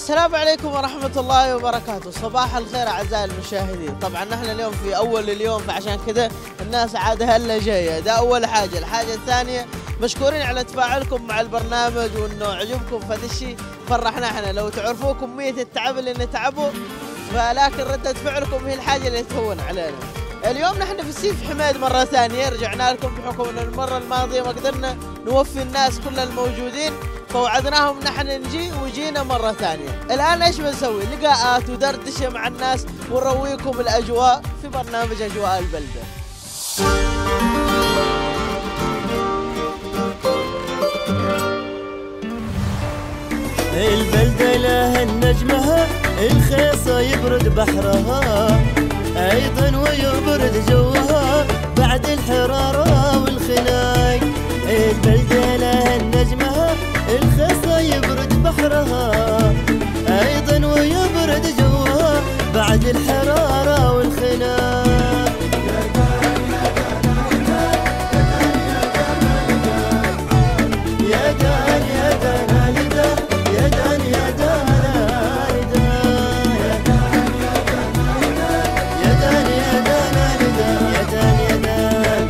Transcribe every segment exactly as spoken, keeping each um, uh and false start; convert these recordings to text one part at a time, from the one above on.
السلام عليكم ورحمة الله وبركاته. صباح الخير أعزائي المشاهدين. طبعا نحن اليوم في أول اليوم فعشان كذا الناس عاد هلا جاية، ده أول حاجة. الحاجة الثانية مشكورين على تفاعلكم مع البرنامج وإنه عجبكم، فهذا الشيء فرحنا احنا. لو تعرفوا كمية التعب اللي نتعبه، فلكن ردة فعلكم هي الحاجة اللي تهون علينا. اليوم نحن في السيف حميد مرة ثانية، رجعنا لكم بحكم أن المرة الماضية ما قدرنا نوفي الناس كل الموجودين، فوعدناهم نحن نجي وجينا مرة ثانية. الآن إيش بنسوي؟ لقاءات ودردشة مع الناس ونرويكم الأجواء في برنامج أجواء البلدة. البلدة لها النجمها، الخيصة يبرد بحرها، أيضا ويبرد جوها بعد الحرارة والخناق. البلدة لها النجمها، الخيصة يبرد بحرها، أيضا ويبرد جوها بعد الحرارة والخناق. يا دان يا دان لدا، يا دان يا دان لدا، يا دان يا دان لدا، يا دان يا دان،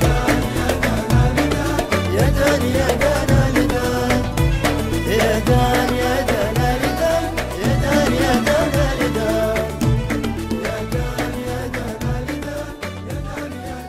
يا دان يا دان لدا، يا دان يا دان لدا، يا دان يا دان لدا، يا دان يا دان لدا، يا دان يا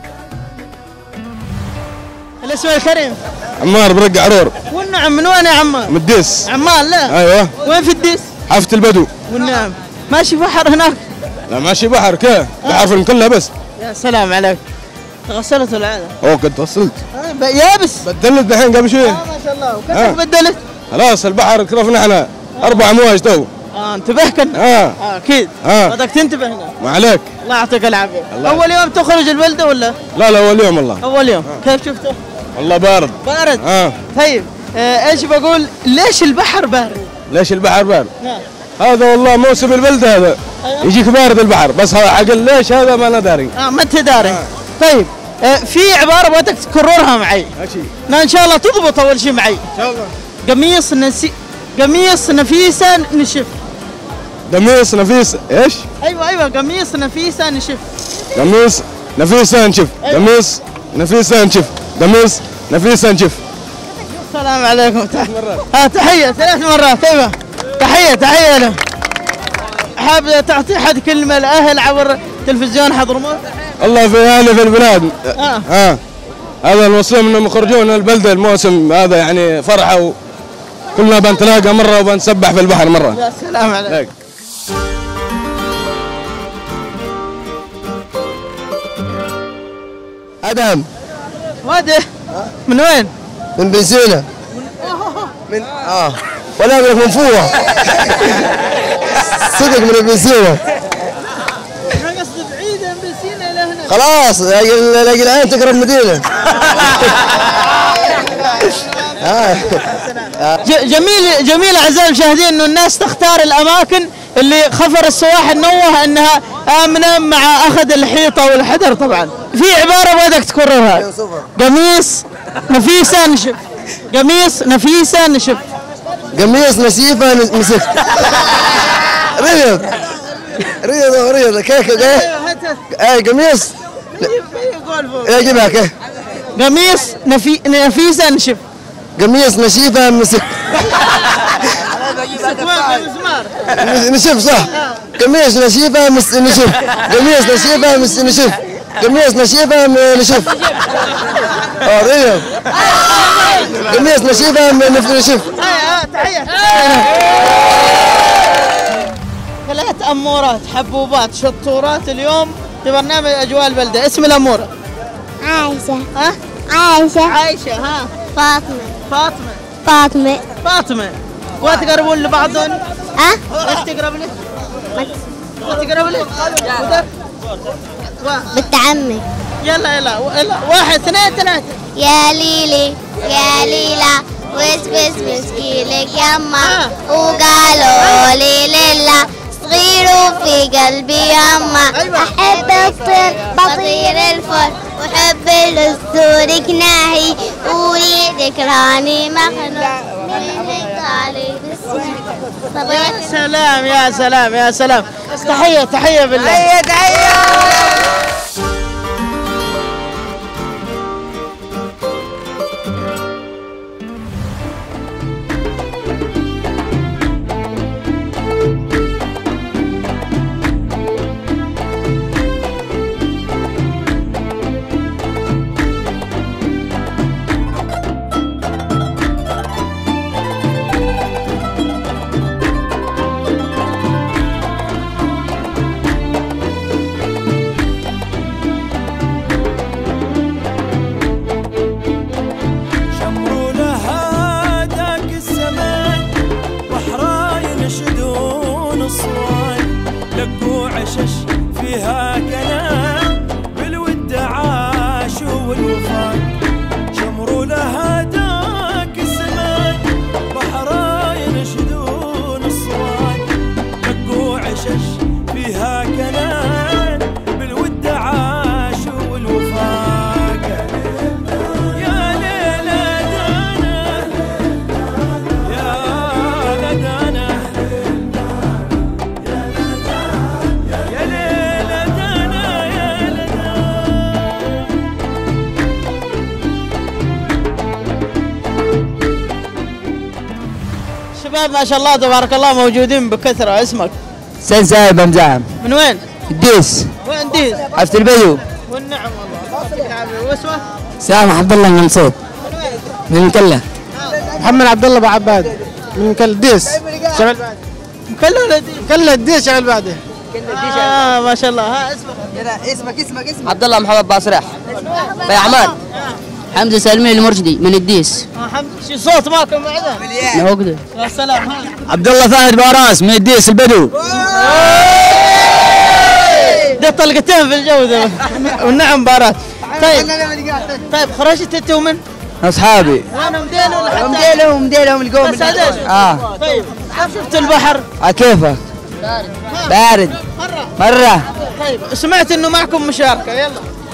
دان. الاسم الكريم عمار برق عرور. والنعم. من وين يا عمار؟ من الديس. عمار. لا ايوه. وين في الديس؟ حافة البدو. والنعم. ماشي بحر هناك؟ لا ماشي بحر كيف؟ بحر في المكلة بس. يا سلام عليك. تغسلت العادة؟ اوه قد غسلت. آه يابس؟ بدلت دحين قبل شوي. اه ما شاء الله. وكيف آه. بدلت؟ خلاص البحر كرفنا احنا اربع امواج تو. اه انتبه كنا. اه اه اكيد. اه بدك تنتبه هنا. ما عليك. الله يعطيك العافية. الله أول يوم تخرج البلدة ولا؟ لا لا اول يوم والله. أول يوم. آه. كيف شفته؟ والله بارد. بارد؟ اه طيب آه ايش بقول؟ ليش البحر بارد؟ ليش البحر بارد؟ نعم. هذا والله موسم البلدة هذا. أيوه. يجيك بارد البحر بس هذا عقل ليش هذا ما انا داري. اه ما انت داري. آه. طيب آه في عبارة بدك تكررها معي. ماشي. لا ان شاء الله تضبط اول شيء معي. ان شاء الله. قميص نسي قميص نفيسة نشف. قميص نفيس ايش؟ ايوه ايوه قميص نفيسة نشف. قميص نفيسة نشف. أيوة. قميص نفيسة نشف. قميص نفيسة نشف. السلام عليكم. ثلاث مرات. اه تحية ثلاث مرات. ايوه تحية تحية له. حاب تعطي حد كلمة لأهل عبر تلفزيون حضرموت؟ الله في اهلي في البلاد. اه اه هذا الموسم انهم يخرجون البلده الموسم هذا يعني فرحه، وكلنا بنتلاقى مره وبنسبح في البحر مره. يا سلام عليك. ادم. وادي من وين؟ من بنزينة. من اه ولا من منفوة. صدق من البنزينة. انا قصدي بعيدة من بنسينا الى هنا. خلاص لاقي العين تقرب مدينة. جميل جميل اعزائي المشاهدين انه الناس تختار الاماكن اللي خفر السواحل نوه انها امنه مع اخذ الحيطه والحذر. طبعا في عباره بدك تكررها. قميص نفيسه نشف. قميص نفيسه نشف. قميص نسيفة نسف. ريض ريض ريض كيف ايه؟ اي قميص. ايه جيبها كيف؟ قميص نفي نفيسه نشف. قميص نشيفة مسك. نشف صح. قميص نشيفة مس نشف. قميص نشيفة مس نشف. قميص نشيفة نشف. اه ريض. قميص نشيفة نشف. تحية. ثلاث أمورات حبوبات شطورات اليوم في برنامج أجواء البلدة. اسم الأمورة؟ عايشة. ها؟ عايشة. عايشة. ها؟ فاطمة. فاطمة. فاطمة. فاطمة. وتقربون لبعضهم؟ ها؟ ايش تقرب لي؟ تقرب لي؟ بنت عمي. يلا يلا يلا واحد اثنين ثلاثة. يا ليلي يا ليلى وس بس مسكيلك يما وقالوا لي لله صغير وفي قلبي يما. أحب الطير بطير الفل وحب الأسطور كناهي ولي ذكراني مخنوق من طالب السنة يا سلام يا سلام يا سلام. تحية تحية بالله. تحية تحية. فيها كلام بالود عاش والوفاء، شمروا لها داك الزمان بحرا ينشدون الصوان، دقوا عشش فيها كلام بالود عاش والوفاء. يا ليلى دانا يا لدانا شباب ما شاء الله تبارك الله موجودين بكثرة. اسمك؟ سن سايب مزاحم. من وين؟ الديس. وين ديس؟ عفت البدو. والنعم والله. يعطيك العافية. واسمه؟ سامح عبد الله المنصور. من المكلة. محمد عبد الله ابو عباد من المكلة. ديس شغل بعده. مكلة ولا ديس؟ مكلة الديس شغل بعده. اه ما شاء الله. ها اسمك؟ اسمك اسمك اسمك عبد الله محمد باصرح. بي عمان. حمزة سالمي المرشدي من الديس. اه حمد شي صوت ماكم بعده؟ هو كده. يا سلام. عبد الله فهد باراس من الديس البدو. ده طلقتين في الجو ده. والنعم باراس. طيب طيب خرجت انت ومن؟ اصحابي. وانا مدينه ولا حتى؟ مدينهم مدينهم القوم. بس هذا اه. طيب شفت البحر؟ اه كيفك؟ بارد. بارد. مرة مرة. طيب سمعت انه معكم مشاركة. يلا.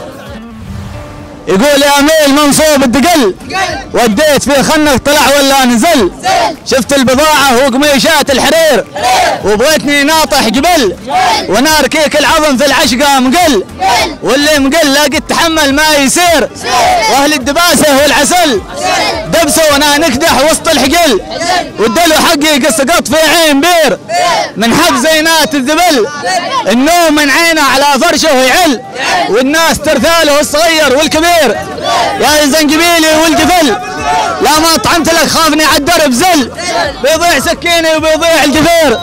يقول يا ميل منصوب الدقل وديت في خنك طلع ولا نزل، شفت البضاعة وقميشات الحرير وبغيتني ناطح جبل ونار كيك العظم في العشقة مقل، واللي مقل لا قد تحمل ما يصير، واهل الدباسة والعسل دبسوا وانا نكدح وسط الحقل، والدلو حقي قصقط في عين بير من حب زينات الذبل، النوم من عينه على فرشه يعل والناس ترثاله الصغير والكبير، يا زنجبيلي والقفل لا ما طعمت لك خافني على الدرب زل، بيضيع سكيني وبيضيع الجفير.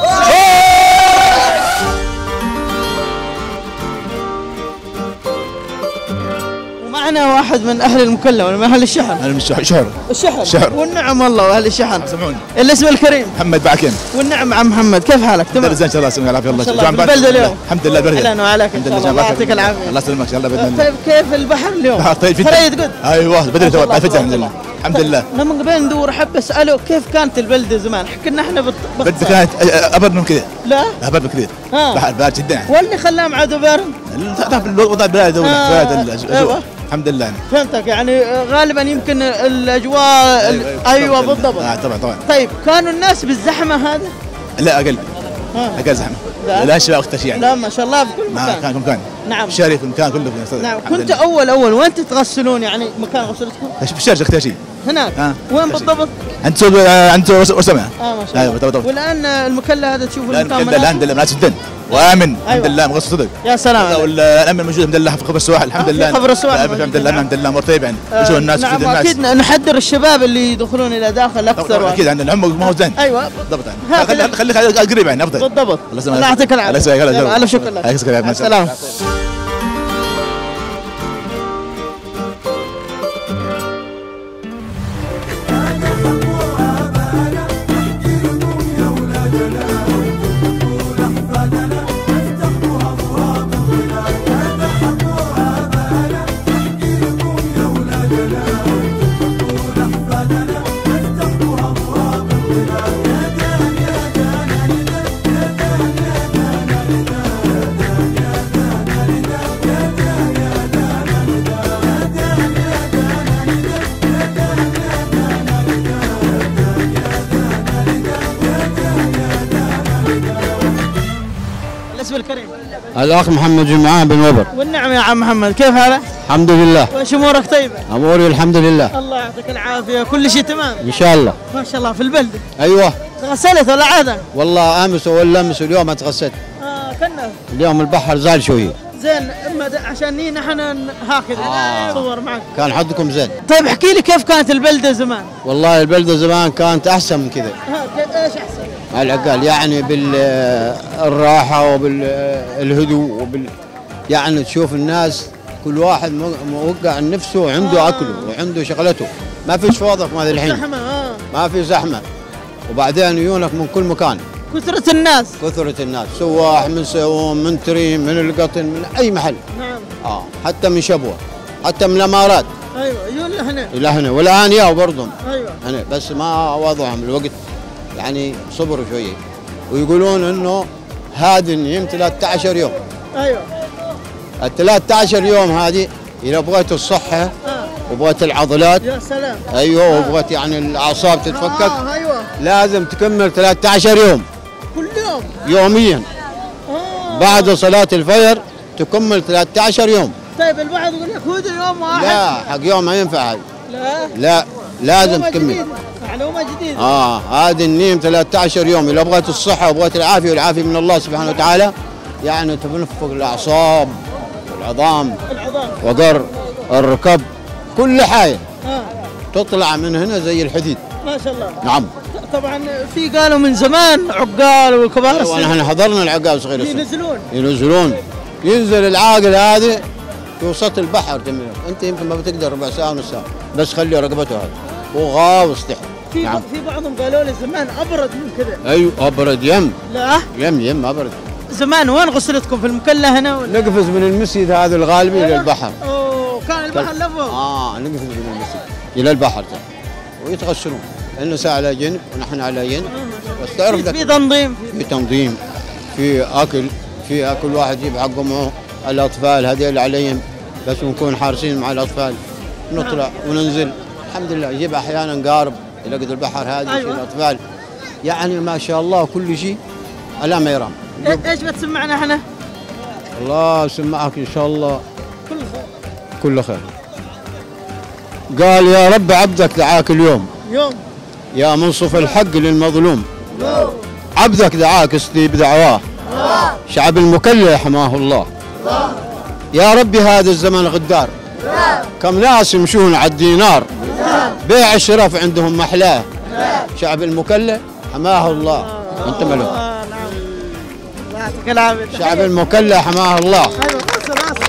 ومعنا واحد من اهل المكلا ولا من اهل الشحن؟ انا من الشحر. الشحن. شحر. والنعم والله واهل الشحن. سمعوني. الاسم الكريم محمد بعكين. والنعم عم محمد، كيف حالك؟ تمام. زين ان شاء الله يسلمك العافيه. الله يسلمك. بالبلده اليوم. الحمد لله برد. اهلا وعليك ان شاء الله. الله يعطيك العافيه. الله يسلمك ان شاء الله باذن الله. طيب كيف البحر اليوم؟ طيب في فريد قد. ايوه بدري تو بعد فجر الحمد لله. الحمد لله. لما قبل ندور حب اساله كيف كانت البلده زمان، حكي لنا احنا بط... البلده كانت ابرد من كذا. لا ابرد من كذا. آه. بحر بارد جدا يعني. واللي خلاه معاده بارد؟ تعرف الوضع البلاد آه. ايوه الحمد لله يعني. فهمتك، يعني غالبا يمكن الاجواء. ايوه, أيوة, أيوة بالضبط. آه طبعا طبعا. طيب كانوا الناس بالزحمه هذا؟ لا اقل. آه. اقل زحمه. لا, لا شيء اكثر شيء يعني. لا ما شاء الله في كل مكان. كان مكان. نعم. الشارع في المكان كله في نعم. كنت اول اول وين تتغسلون يعني مكان غسلتكم؟ في الشارع اختار شيء. هناك. آه. وين بالضبط؟ عند سوق عند سوق ورسمه. اه ما شاء الله. ايوه. والان المكلا هذا تشوفوا المكان المكان الحمد لله مناسب جدا وامن. أيوة. الحمد لله مغص صدق. يا سلام. والامن موجود الحمد لله في خبر السواحل الحمد آه لله. في خبر السواحل الحمد لله الحمد لله مرتب يعني. وشوف الناس نعم. الناس. اكيد نحذر الشباب اللي يدخلون الى داخل اكثر. اكيد عندنا العمق ما هو زين. ايوه بالضبط يعني. خليك خليك قريب يعني افضل. بالضبط. الله الله يعطيك العافيه. الله يسلمك. الف شكر لك. مع السلامه. اسم الكريم؟ الأخ محمد جمعان بن وبر. والنعم يا عم محمد، كيف حالك؟ الحمد لله. وش امورك طيبه؟ أموري الحمد لله. الله يعطيك العافيه، كل شيء تمام؟ إن شاء الله. ما شاء الله. في البلده؟ أيوه. تغسلت ولا عاده؟ والله أمس ولا أمس واليوم ما تغسلت. اه كنا اليوم البحر زال شوية. زين. اما د- عشان ني نحن ن- هكذا آه. نصور معك. كان حظكم زين. طيب احكي لي كيف كانت البلده زمان؟ والله البلدة زمان كانت أحسن من كذا. ها كيف ايش احسن؟ على الأقل يعني بالراحة وبالهدوء وبال يعني تشوف الناس كل واحد مو- موقع عن نفسه وعنده آه. أكله وعنده شغلته. ما فيش فوضى كما الحين. زحمه. اه ما في زحمة. وبعدين يجونك من كل مكان. كثره الناس. كثرة الناس، سواح من سيوم من تريم من القطن من أي محل. نعم. آه حتى من شبوة حتى من الإمارات ايوه يقول هنا. إلى هنا والآن ياو برضهم ايوه. هنا، بس ما وضعهم الوقت يعني صبروا شوية. ويقولون إنه هذه النيم ثلاثة عشر يوم. ايوه. ال ثلاثة عشر يوم هذه إذا بغيت الصحة اه وبغيت العضلات يا سلام. أيوه وبغيت يعني الأعصاب تتفكك اه ايوه. لازم تكمل ثلاثة عشر يوم كل يوم. يوميا. اه بعد صلاة الفجر تكمل ثلاثة عشر يوم. طيب البعض يقول لك هو يوم واحد. لا حق يوم ما ينفع هذا. لا لا لازم معلومة تكمل. جديدة. معلومة جديدة. اه هذه النيم ثلاثة عشر يوم. اذا بغيت الصحه وبغيت العافيه والعافيه من الله سبحانه وتعالى يعني تنفق الاعصاب والعظام العظام. وقر الركب كل حاجه اه تطلع من هنا زي الحديد. ما شاء الله. نعم. طبعا في قالوا من زمان عقال والكبار السن ونحن حضرنا العقاب صغير السن ينزلون. ينزلون. ينزل العاقل هذه في وسط البحر تمام. انت يمكن ما بتقدر ربع ساعه ونص ساعه بس خلي رقبته هذه وغاوص تحت. في نعم. في بعضهم قالوا لي زمان ابرد من كذا. ايوه ابرد يم لا يم يم ابرد. زمان وين غسلتكم في المكلا هنا ولا؟ نقفز من المسجد هذا الغالبي الى البحر. اوه كان البحر لفوق. اه نقفز من المسجد الى البحر ده. ويتغسلون النساء على جنب ونحن على جنب. بس تعرف في ذاك في تنظيم. في تنظيم في اكل في كل واحد يجيب حقه معه. الاطفال هذول عليهم بس نكون حارسين مع الاطفال. نطلع وننزل الحمد لله. يجيب احيانا قارب الى قد البحر هذا أيوة. في الاطفال يعني ما شاء الله كل شيء الا ما يرام. إيه- ايش بتسمعنا احنا؟ الله يسمعك ان شاء الله كل خير. كل خير. قال يا رب عبدك دعاك اليوم يوم. يا منصف الحق للمظلوم. عبدك دعاك استجيب دعواه. شعب المكلة حماه الله. يا ربي هذا الزمن غدار. كم ناس يمشون على الدينار بيع الشرف عندهم محلاه. شعب المكلة حماه الله. انت ملوك. آه نعم. الله يعطيك العافية. شعب المكلة حماه الله. ايوه قصر قصر.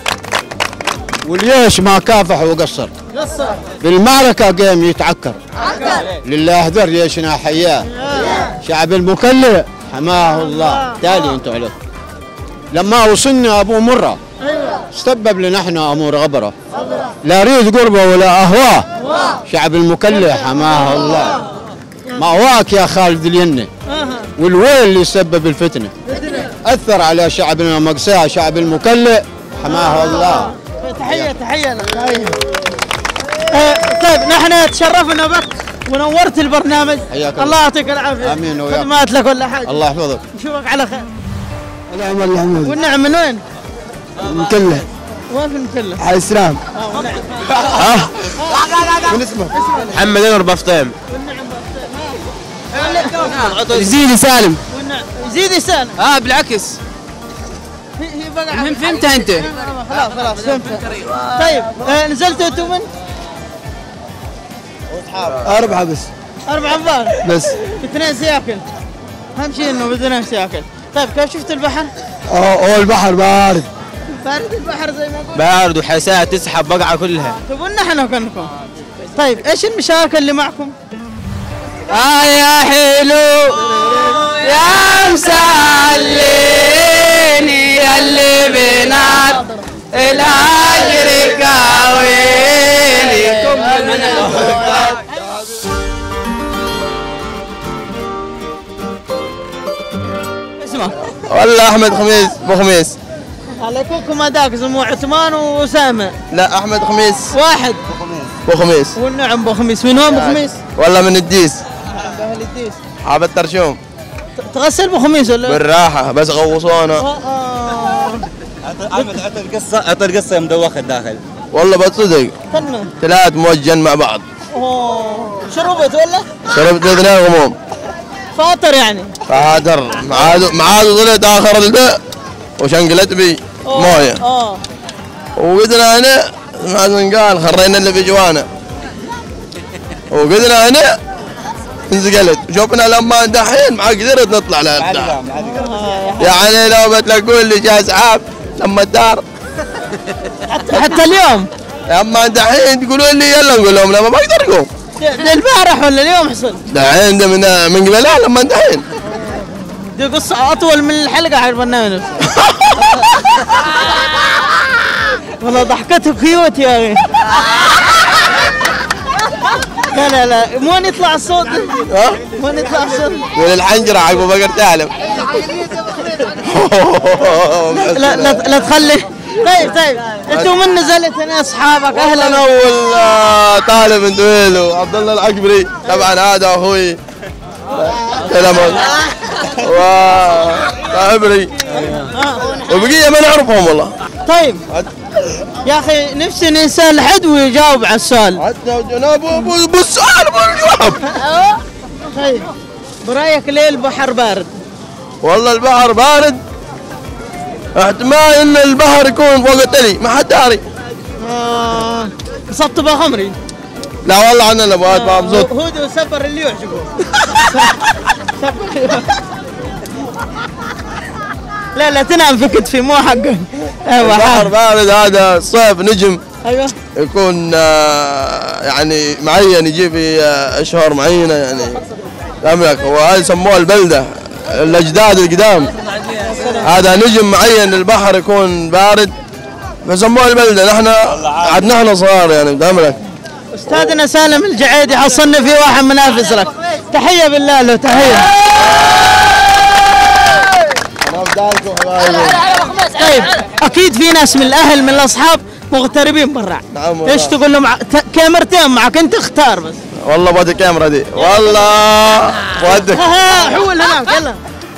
والجيش ما كافح وقصر قصر. بالمعركة قام يتعكر. لله در جيشنا حياه. شعب المكلة حماه الله. تالي انتوا عليكم. لما وصلنا ابو مره ايوه. سبب لنا احنا امور غبره. لا ريد قربه ولا اهواه. شعب المكلة حماه الله. مأواك يا خالد الينه اها. والويل اللي سبب الفتنه اثر على شعبنا مقساه. شعب المكلة حماه الله. تحية تحية لك. تحية. آه، طيب نحن تشرفنا بك ونورت البرنامج. حياك الله. الله يعطيك العافية. آمين وياك. خدمات لك ولا حاجة. الله يحفظك. نشوفك على خير. العمر الحمود والنعم من وين؟ مكله وين في المكلة؟ على السلام. اه والنعم. من اسمه؟ محمد انور بفطيم. يزيدي سالم. والنعم. زيد سنة. اه بالعكس. هي هي بقى. من فهمتها انت؟ خلاص خلاص فهمت. طيب آه، نزلتوا انتم من؟ أربعة بس. أربع أنفار. بس. اثنين سياكل. أهم شيء إنه بدنا سياكل. طيب كيف شفت البحر؟ أوه البحر بارد. بارد البحر زي ما قلت. بارد وحساء تسحب بقعه كلها. طيب ونحن كنكم. طيب ايش المشاكل اللي معكم؟ آه يا حلو يا مسليني يلي بنات الهجر كاويلي. اسمه والله احمد خميس ابو خميس. عليكم هذاك اسمه عثمان واسامه. لا احمد خميس واحد. ابو خميس. والنعم ابو خميس. من وين ابو خميس؟ والله من الديس. اهل الديس. حاب الترشوم. تغسل بخميس ولا؟ بالراحه بس غوصونا. آه آه. احمد عطى القصه عطى القصه مدوخه الداخل. والله بتصدق كنا ثلاث موجن مع بعض. اوه شربت ولا؟ شربت اثنين غموم. فاطر يعني. فهدر معاد معاد طلعت اخر البيع وشنقلت بي مويه. اه وقدنا هنا مازن قال خرينا اللي في جوانا. وقدنا هنا انزقلت شوفنا لما دحين ما قدرت نطلع لها. يعني لو بتلاقون لي جاي اسعاف لما الدار حتى حتى اليوم لما دحين تقولوا لي يلا نقول لهم لا ما بقدر اقوم. ده البارح ولا اليوم حصل؟ دحين ده من من قبلها لما دحين. دي قصة أطول من الحلقة حق البرنامج نفسه. والله ضحكته كيوت يا أخي. لا لا لا مو يطلع الصوت. ها؟ مو يطلع الصوت. من الحنجرة عقب بقر تعلم. لا لا لا تخلي. طيب طيب انتوا من نزلت هنا اصحابك اهلا. انا اول آه، طالب من دويل وعبد الله العقبري طبعا هذا اخوي سلمون وعبري وبقيه ما نعرفهم والله. طيب يا اخي نفسي نسال حد ويجاوب على السؤال. حتى جناب ابو السؤال ابو الجواب. طيب برايك ليه البحر بارد؟ والله البحر بارد احتمال ان البحر يكون فوق التلي ما حد داري. آه قصدت بخمري. لا والله عنا الابوات ما مبسوط. هودو سبر اللي يعجبه. لا لا تنام في كتفي مو حقه. ايوه البحر بارد هذا الصيف نجم. ايوه يكون آه يعني معين يجي في آه اشهر معينه يعني تملك وهذا يسموه البلده الاجداد القدام. هذا نجم معين البحر يكون بارد فسموه البلده. نحن عاد نحن صغار يعني تملك. استاذنا سالم الجعيدي حصلنا في واحد منافس لك. تحيه بالله له تحيه. طيب اكيد في ناس من الاهل من الاصحاب مغتربين برا. نعم. ايش تقول لهم؟ كاميرتين معك انت اختار بس. والله بودي الكاميرا دي والله بودك. حول هناك يلا.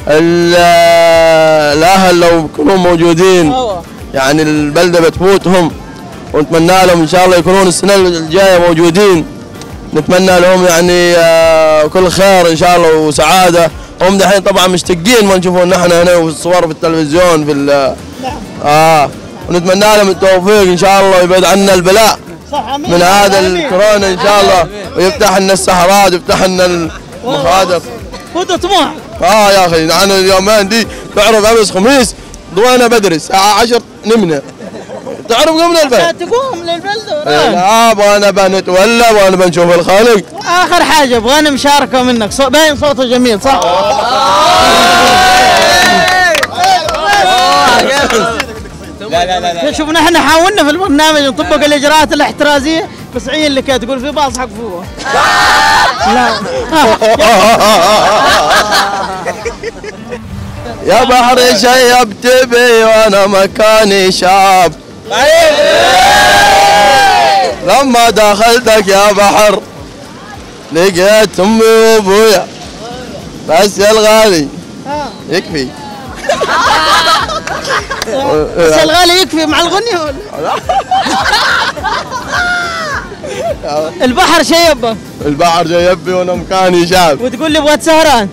الاهل لو يكونوا موجودين يعني البلده بتفوتهم ونتمنى لهم ان شاء الله يكونون السنه الجايه موجودين. نتمنى لهم يعني كل خير ان شاء الله وسعاده. هم دحين طبعا مشتاقين ما نشوفون نحن هنا والصور في التلفزيون في ال اه ونتمنى لهم التوفيق ان شاء الله ويبعد عنا البلاء من هذا الكورونا ان شاء الله ويفتح لنا السهرات ويفتح لنا المخادر. هو طموح. اه يا اخي نحن اليومين دي تعرف امس خميس ضوينا بدري الساعه عشرة نمنا. تعرف قمنا البيت. تقوم للبلده. لا ابغانا بنتولى ابغانا بنشوف الخالق. اخر حاجه ابغانا مشاركه منك صو... باين صوته جميل صح؟ لا لا لا شوف نحن حاولنا في البرنامج نطبق الاجراءات الاحترازيه بس عين لك تقول في باص حق فوق. لا يا بحر شيبت بي وانا مكاني شاب. لما دخلتك يا بحر لقيت امي وابويا بس يا الغالي يكفي. بس الغالي يكفي مع الغنية ولا؟ البحر شيبه. البحر شيبي وانا مكاني شاب. وتقول لي بغيت سهران.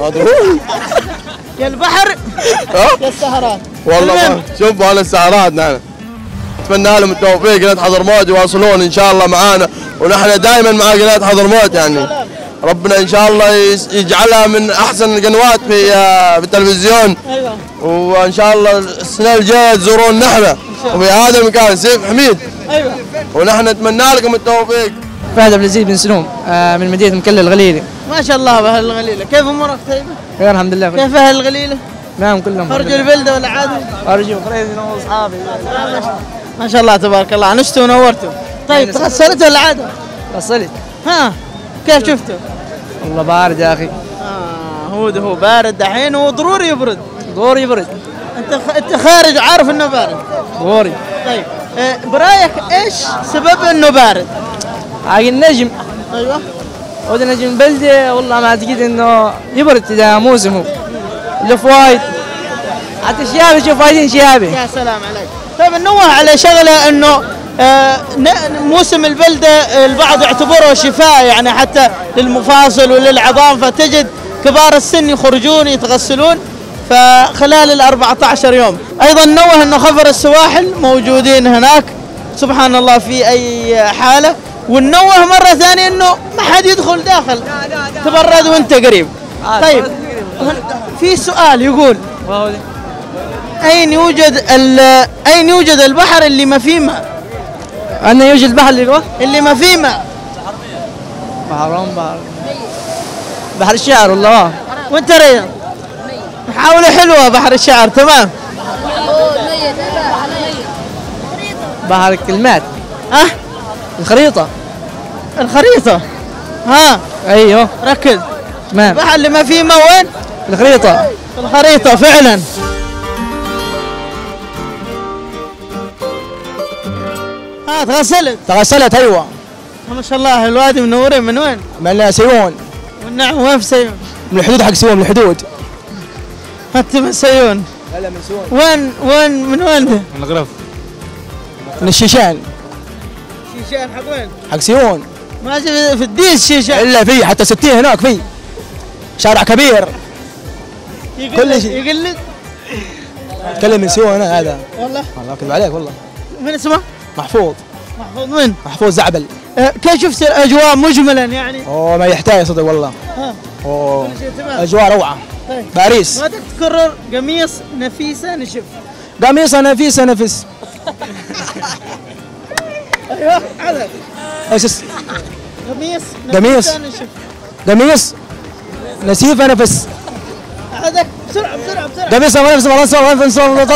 يا البحر يا السهرات. والله شوف انا السهرات نحن نتمنى لهم التوفيق. قناة حضرموت يواصلون ان شاء الله معانا ونحن دائما مع قناة حضرموت يعني ربنا ان شاء الله يجعلها من احسن القنوات في في التلفزيون. ايوه وان شاء الله السنه الجايه تزورون نحن وفي هذا المكان سيف حميد. ايوه ونحن نتمنى لكم التوفيق. فهد عبد العزيز بن سلوم آه من مدينه مكلا الغليلي. ما شاء الله باهل الغليله. كيف امورك طيبه؟ خير الحمد لله. كيف اهل الغليله؟ نعم كلهم خرجوا البلده ولا عادوا؟ خرجوا كريزي انا واصحابي. ما شاء الله تبارك الله عنشتوا ونورتوا. طيب تغسلت ولا عادوا؟ غسلت. ها كيف شفتوا؟ والله بارد يا اخي. اه هو ده هو بارد دحين وضروري يبرد. ضروري يبرد. انت خ... انت خارج عارف انه بارد. ضروري. طيب آه برايك ايش سبب انه بارد؟ هاي النجم. ايوه وده نجم البلده والله ما اعتقد انه يبرد اذا موسمه لف وايد حتى شيابي شوف وايدين شيابي. يا سلام عليك. طيب ننوه على شغله انه آه موسم البلده البعض يعتبره شفاء يعني حتى للمفاصل وللعظام، فتجد كبار السن يخرجون يتغسلون فخلال ال أربعة عشر يوم. ايضا نوه انه خفر السواحل موجودين هناك سبحان الله في اي حاله، وننوه مره ثانيه انه ما حد يدخل داخل، تبرد وانت قريب. طيب في سؤال يقول اين يوجد اين يوجد البحر اللي ما فيه ماء؟ أين يوجد البحر اللي هو؟ اللي ما فيه ماء. بحرهم بحر بحر الشعر والله. وانت رياض محاولة حلوة بحر الشعر تمام. بحر الكلمات. ها؟ الخريطة. الخريطة. ها؟ ايوه ركز. تمام. البحر اللي ما فيه ماء وين؟ الخريطة. الخريطة فعلا. ها تغسلت؟ تغسلت ايوه. ما شاء الله الوادي منورين. من وين؟ من سيون. والنعم وين في سيون؟ من الحدود حق سيون، من الحدود. انت من سيون؟ لا لا من سيون. وين وين من وين ده؟ من الغرف. من الشيشان. شيشان حق وين؟ حق سيون. ما في الديس شيشان. الا في حتى ستين هناك في. شارع كبير. كل شيء. يقلد؟ اتكلم من سيون انا هذا. والله؟ والله اكذب عليك والله. من اسمه؟ محفوظ. محفوظ من؟ محفوظ زعبل. أه كيف شفت الاجواء مجملا يعني؟ اوه ما يحتاج صدق والله. ها. اوه كل شيء تمام. اجواء روعه. طيب. باريس. ما تكرر قميص نفيسه نشف. قميصه نفيسه نفس. ايوه عدد. ايش اس- قميص قميص. نفيسه نشف. قميص نسيفه نفس. عدد بسرعه بسرعه بسرعه. قميصه نفس ما نفس.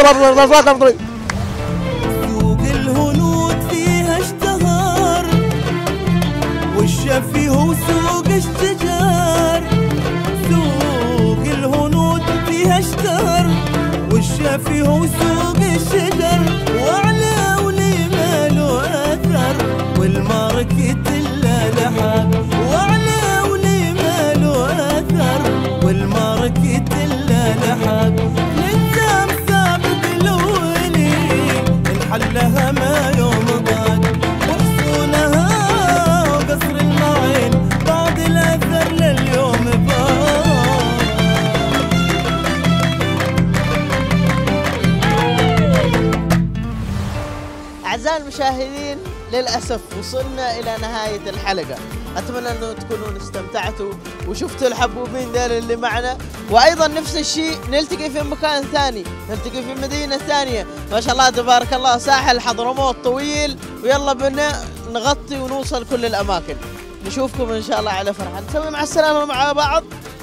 سوق الهنود فيها اشتهر، والشفي هو سوق الشجر. سوق الهنود فيها اشتهر، والشفي هو سوق الشجر. وعلى ولي ما له اثر، والماركت الا لحق. وعلى ولي ما له اثر، والماركت الا لحق. للزام سابق الولي انحلها ما يوم ضاق. وحصونها وقصر المعين بعد الاثر لليوم باق. أعزائي المشاهدين للأسف وصلنا إلى نهاية الحلقة، أتمنى أنه تكونون استمتعتوا وشفتوا الحبوبين دول اللي معنا، وأيضا نفس الشيء نلتقي في مكان ثاني، نلتقي في مدينة ثانية. ما شاء الله تبارك الله ساحل حضرموت طويل، ويلا بنا نغطي ونوصل كل الأماكن. نشوفكم إن شاء الله على فرحة. نسوي مع السلامة مع بعض.